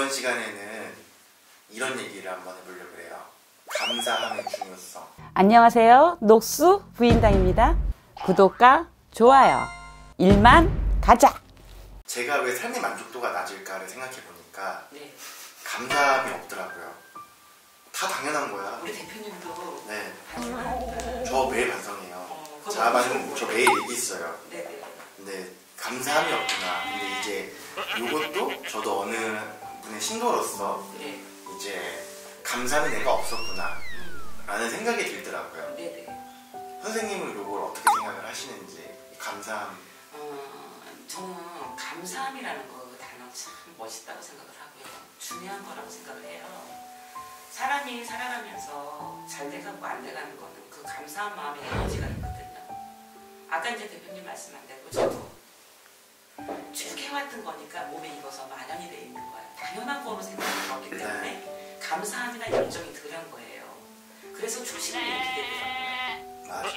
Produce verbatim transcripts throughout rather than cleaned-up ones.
이번 시간에는 이런 얘기를 한번 해보려고 해요. 감사함의 중요성. 안녕하세요. 녹수 부인당입니다. 구독과 좋아요, 일만 가자. 제가 왜 삶의 만족도가 낮을까를 생각해보니까 네. 감사함이 없더라고요. 다 당연한 거야. 우리 대표님도 네. 반성합니다. 저 매일 반성해요. 어, 자반 저 매일 얘기 있어요. 네네. 근데 감사함이 없구나. 근데 이제 이것도 저도 어느 분의 신도로서 네. 이제 감사는 내가 없었구나 음. 라는 생각이 들더라고요. 네네. 선생님은 이걸 어떻게 생각을 하시는지. 감사함. 어, 저는 감사함이라는 거 단어 참 멋있다고 생각을 하고요. 중요한 거라고 생각을 해요. 사람이 살아가면서 잘 돼가고 안 돼가는 거는 그 감사한 마음의 에너지가 있거든요. 아까 이제 대표님 말씀한 대로 저도 쭉 해왔던 거니까 몸에 익어서 만연이 돼 있는 거예요. 당연한 거로 생각을 하기 때문에 감사함이나 열정이 덜한 거예요. 그래서 초심을 잃게 되더라고요. 맞아.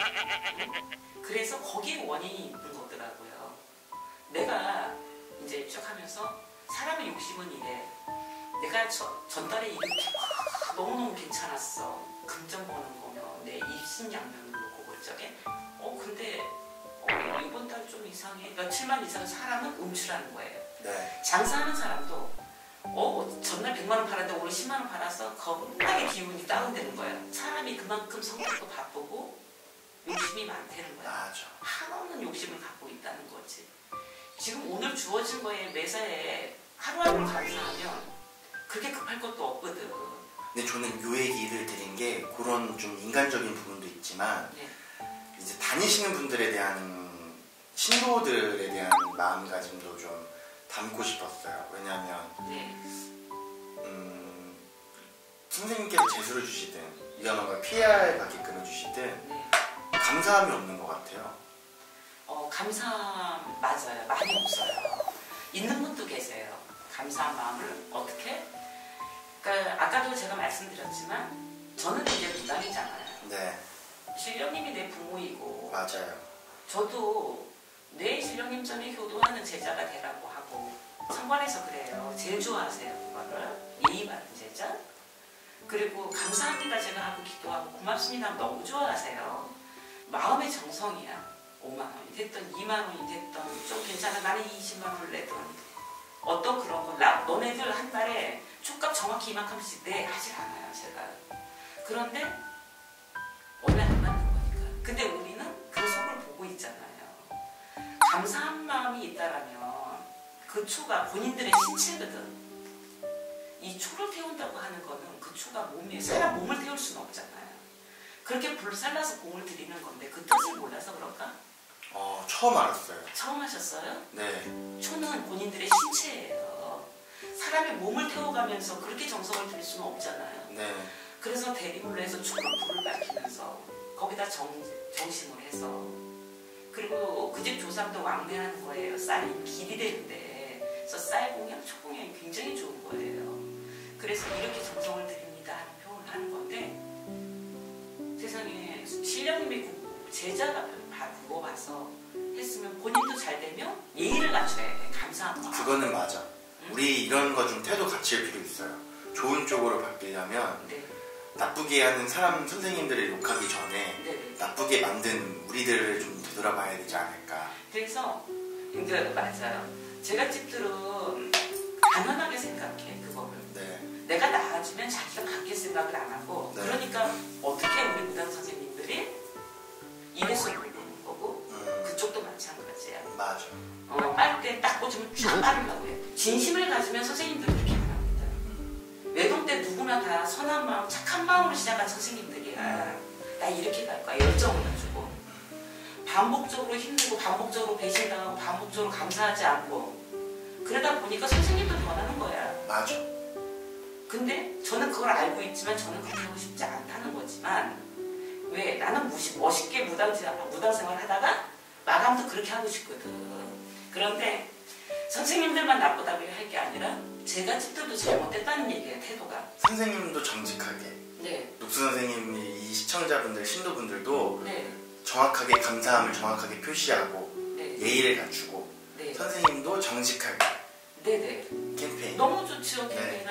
그래서 거기에 원인이 있는 거더라고요. 내가 이제 쭉 하면서 사람의 욕심은 이래. 내가 저, 전달에 이렇게 막 너무너무 괜찮았어. 금전 버는 거면 내 입신양면을 놓고 볼 적에 어 근데 어, 이번 달 좀 이상해. 며칠만 이상 사람은 음출하는 거예요. 네. 장사하는 사람도 어 전날 백만 원 팔았는데 오늘 십만 원 팔아서 겁나게 기분이 다운되는 거예요. 사람이 그만큼 성격도 바쁘고 욕심이 많다는 거야. 맞아. 한없는 욕심을 갖고 있다는 거지. 지금 오늘 주어진 거에 매사에 하루하루 감사하면 그렇게 급할 것도 없거든. 근데 저는 요 얘기를 드린 게 그런 좀 인간적인 부분도 있지만 네. 이제 다니시는 분들에 대한 신도들에 대한 마음가짐도 좀 담고 싶었어요. 왜냐하면 네. 음, 선생님께서 재수를 주시든 위험한 피알 받게끔 주시든 네. 감사함이 없는 것 같아요. 어, 감사함 맞아요. 많이 없어요. 있는 분도 계세요. 감사한 마음을 어떻게? 그러니까 아까도 제가 말씀드렸지만 저는 이제 무당이잖아요. 네. 신령님이 내 부모이고 맞아요. 저도 내 신령님 전에 효도하는 제자가 되라고 하고 성관에서 그래요. 제일 좋아하세요. 그거를 예의 바른 제자. 그리고 감사합니다 제가 하고 기도하고 고맙습니다 하면 너무 좋아하세요. 마음의 정성이야. 오만 원이 됐던 이만 원이 됐던 좀 괜찮아 나는 이십만 원을 내던 어떤 그런 거 나, 너네들 한 달에 촉값 정확히 이만큼씩 내 하질 않아요 제가. 그런데 원래 안 맞는 거니까. 근데 우리는 그 속을 보고 있잖아요. 감사한 마음이 있다라면 그 초가 본인들의 신체거든. 이 초를 태운다고 하는 거는 그 초가 몸에 사람 몸을 태울 수는 없잖아요. 그렇게 불살라서 공을 들이는 건데 그 뜻을 몰라서 그럴까? 어, 처음 알았어요. 처음 하셨어요? 네. 초는 본인들의 신체예요. 사람의 몸을 태워가면서 그렇게 정성을 들일 수는 없잖아요. 네. 그래서 대리물로 해서 초로 불을 밝히면서 거기다 정, 정심을 해서 그리고 그 집 조상도 왕래하는 거예요. 쌀이 길이 되는데 그래서 쌀 공양, 초 공양이 굉장히 좋은 거예요. 그래서 이렇게 정성을 드립니다 하는 표현을 하는 건데 세상에 신령님의 제자가 보고 봐서 했으면 본인도 잘 되면 예의를 갖춰야 돼. 감사한 마음. 그거는 맞아. 응? 우리 이런 거 좀 태도 갖출 필요 있어요. 좋은 쪽으로 바뀌려면 네. 나쁘게 하는 사람 선생님들을 욕하기 전에 네. 나쁘게 만든 우리들을 좀 되돌아봐야 되지 않을까. 그래서 이제 맞아요. 제가 집들은 당연하게 생각해 그거를. 네. 내가 나아지면 자기가 바뀔 생각을 안 하고 네. 그러니까 어떻게 우리 무당 선생님들이 이래서 모르는 거고 음, 그쪽도 마찬가지야. 맞아. 어, 빨대 딱 꽂으면 쫙 빠르려고 해. 진심을 가지면 선생님들 그렇게 안 합니다. 외동 때 누구나 다 선한 마음, 착한 마음으로 시작한 선생님들이야. 나 이렇게 갈 거야. 열정을 가지고. 반복적으로 힘들고 반복적으로 배신당하고 반복적으로 감사하지 않고 그러다 보니까 선생님도 변하는 거야. 맞아. 근데 저는 그걸 알고 있지만 저는 그렇게 하고 싶지 않다는 거지만 왜 나는 무시, 멋있게 무당, 무당 생활 하다가 마감도 그렇게 하고 싶거든. 그런데 선생님들만 나쁘다고 할 게 아니라 제가 집들도 잘못됐다는 얘기예요. 태도가. 선생님도 정직하게. 네. 녹수 선생님이 이 시청자분들, 신도분들도 네. 정확하게 감사함을 정확하게 표시하고 네. 예의를 갖추고 네. 선생님도 정직하게 네네. 캠페인. 너무 좋죠. 네. 캠페인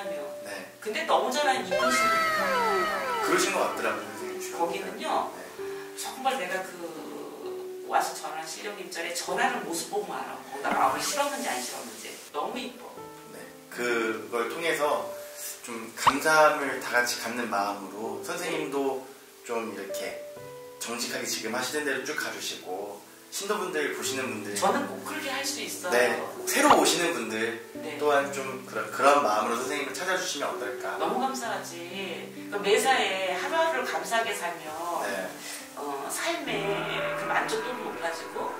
근데 너무 잘하는 이쁘시니까 그러신 것 같더라고요, 선생님. 주변에. 거기는요. 네. 정말 내가 그 와서 전화 실력임전에 전화를 모습 보면 알아. 거기다 마음을 실었는지 안 실었는지. 너무 이뻐. 네. 그걸 통해서 좀 감사함을 다 같이 갖는 마음으로 선생님도 좀 이렇게 정직하게 지금 하시는 대로 쭉 가주시고 신도분들 보시는 분들 저는 꼭 그렇게 할 수 있어요. 네, 새로 오시는 분들 네. 또한 좀 그런, 그런 마음으로 선생님을 찾아주시면 어떨까. 너무 감사하지. 그 매사에 하루하루를 감사하게 살면 네. 어, 삶의 그 만족도도 높아지고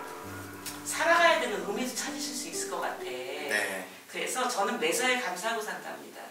살아가야 되는 의미도 찾으실 수 있을 것 같아. 네. 그래서 저는 매사에 감사하고 산답니다.